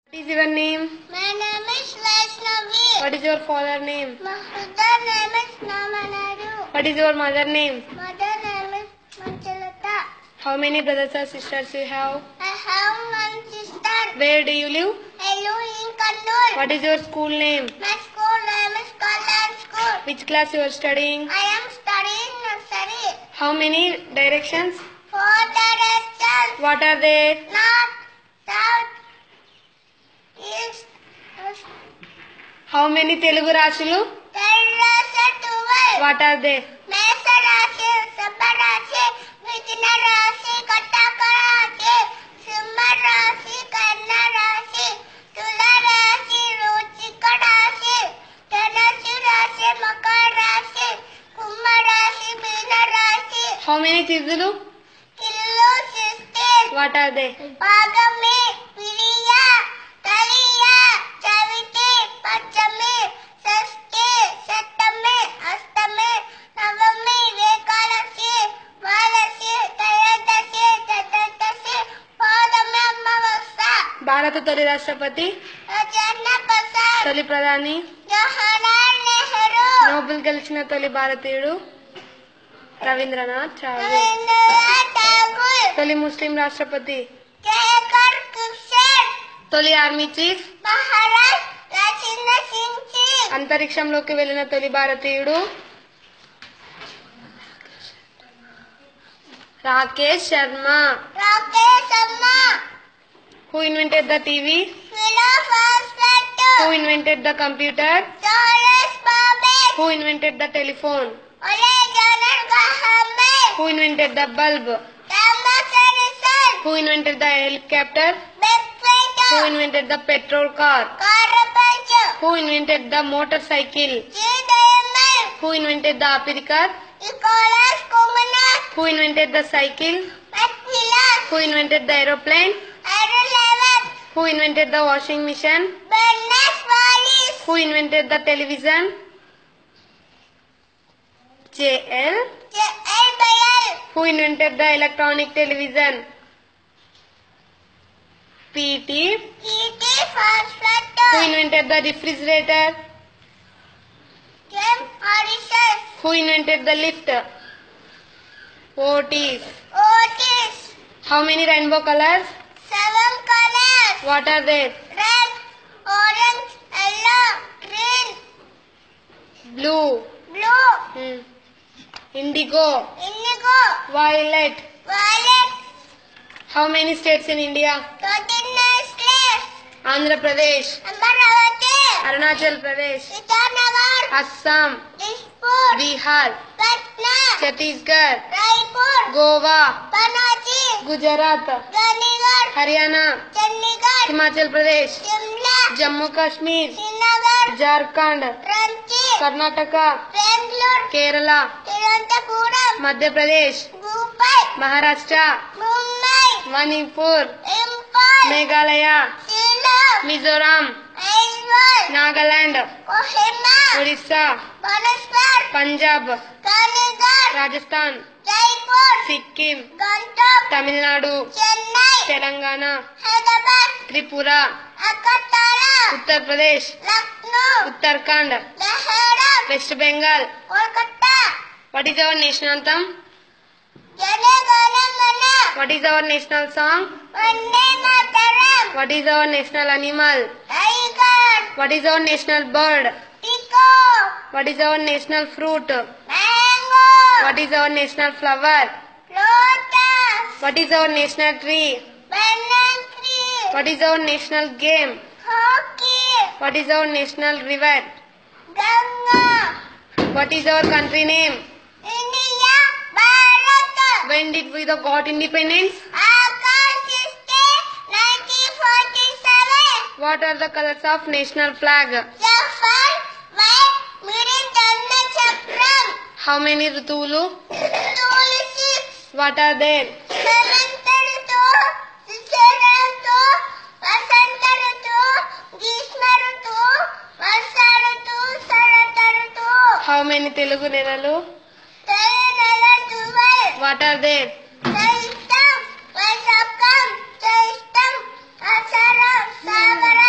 What is your name? My name is Vaishnavi. What is your father name? My father name is Namanadu. What is your mother name? Mother name is Manchalata. How many brothers or sisters you have? I have one sister. Where do you live? I live in Kannur. What is your school name? My school name is Kalyan School. Which class you are studying? I am studying nursery. How many directions? 4 directions. What are they? North, south, east, west. How many Telugu Rashilu? 12. What are they? మేష రాశి, వృషభ రాశి, మిథున రాశి, కర్కాటక రాశి, సింహ రాశి, కన్య రాశి, తుల రాశి, వృశ్చిక రాశి, ధనుస్సు రాశి, మకర రాశి, కుంభ రాశి, మీన రాశి. How many Tizulu? ఇల్లు 16. What are they? భాగమి, విరియ, తలియ, చవితి, పంచమి, షష్ఠి, సప్తమి, అష్టమి, నవమి, ఏకాదశి, ద్వాదశి, త్రయోదశి, చతుర్దశి, పౌర్ణమి, అమావాస్య. భారత తొలి రాష్ట్రపతి, రాజేంద్ర ప్రసాద్, తొలి ప్రధాని, జవహర్లాల్ నెహ్రూ, నోబెల్ గెలిచిన తొలి భారతీయుడు రవీంద్రనాథ్ ఠాగూర్. రవీంద్రనాథ్ ఠాగూర్, తొలి ముస్లిం రాష్ట్రపతి, జయకర్ కిషన్, తొలి ఆర్మీ చీఫ్, మహారాజ్ రాజేంద్ర సింగ్ జీ, అంతరిక్షంలోకి వెళ్లిన తొలి భారతీయుడు Rakesh Sharma. Rakesh Sharma, Who invented the TV? Philosopher, Who invented the computer? Charles Babbage, Who invented the telephone? Alexander Graham Bell, Who invented the bulb? Thomas Edison, Who invented the helicopter? బిగ్ Who ఫిల్టర్, invented the petrol car? కార్బెట్, Who invented the motorcycle? జీ డైమండ్, Who invented the apiricar? Nicolas కుమనస్, Who invented the cycle? Macmillan, Who invented the aeroplane? ఐరన్ Who invented the washing machine? Barnes Wallis, Who invented the television? JL. J L బయల్, Who invented the electronic television? PT. టీటీ ఫాస్ఫెట్, Who invented the refrigerator? జెమ్ ఆరిసస్, Who invented the lift? Otis. Otis. How many rainbow colors? 7 colors. What are they? Red, orange, yellow, green, Blue. blue, Indigo. indigo, Violet. violet. How many states in India? 39 states. Andhra Pradesh, Amaravati, Arunachal Pradesh, Itanagar, Assam, Dispur, Bihar, Patna, Chhattisgarh, Raipur, Goa, Panaji, Gujarat, Chandigarh, Haryana, Chandigarh, Himachal Pradesh, Shimla, Jammu Kashmir, Srinagar, Jharkhand, Ranchi, Karnataka, Bangalore, Kerala, Tiruvananthapuram, Madhya Pradesh, Mumbai, Maharashtra, Mumbai, Manipur, Impal, Meghalaya, Shillong, Mizoram, Aizawl, Nagaland, Kohima, Odisha, Bhaneswar, Punjab, Kaligarh, Rajasthan, Jaipur, Sikkim, Gangtok, Tamil Nadu, Chennai, Telangana, Hyderabad, Tripura, Agartala, Uttar Pradesh, Lucknow, Uttarakhand, Behram, West Bengal. Kolkata. What is our national anthem? Jana Gana Mana, What is our national song? Vande Mataram, What is our national animal? Tiger, What is our national bird? Peacock, What is our national fruit? Mango, What is our national flower? Lotus, What is our national tree? Banyan tree, What is our national game? Hockey, What is our national river? Ganga, What is our country name? India, Bharat. When did we got independence? August 1947. What are the colors of national flag? Jafar, white, middle, Dhanna Chakram. How many Ritulu? Tulsi, What are they? Hemanta Ritu, Shishira Ritu, Vasanta Ritu, Grishma Ritu, Varsha Ritu, Sharata Ritu. How many Telugu nelalu? Telugu 12. What are they? Chaistam, Vaisakam, Chaistam, Asara, Savara.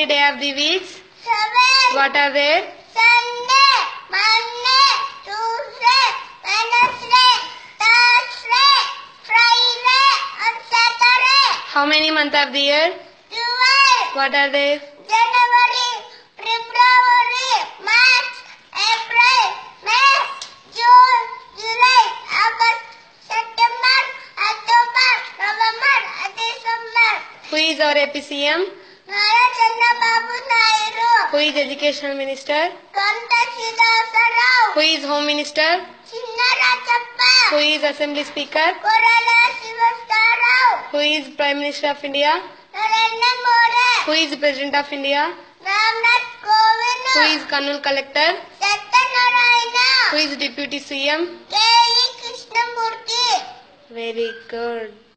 many days of the week? 7. What are they? Sunday, Monday, Tuesday, Wednesday, Thursday, Friday, and Saturday. How many months of the year? 12. What are they? January, February, March, April, May, June, July, August, September, October, November, and December. Who is our APCM? Nara Chandrababu Naidu. Who is Education Minister? Kanta Sridhar Rao. Who is Home Minister? Chinnara Chappa. Who is Assembly Speaker? Korala Sivastar Rao. Who is Prime Minister of India? Narendra Modi. Who is President of India? Ramnath Kovind. Who is Kannur Collector? Satyanarayana. Who is Deputy CM? K.E. Krishnamurthy. Very good.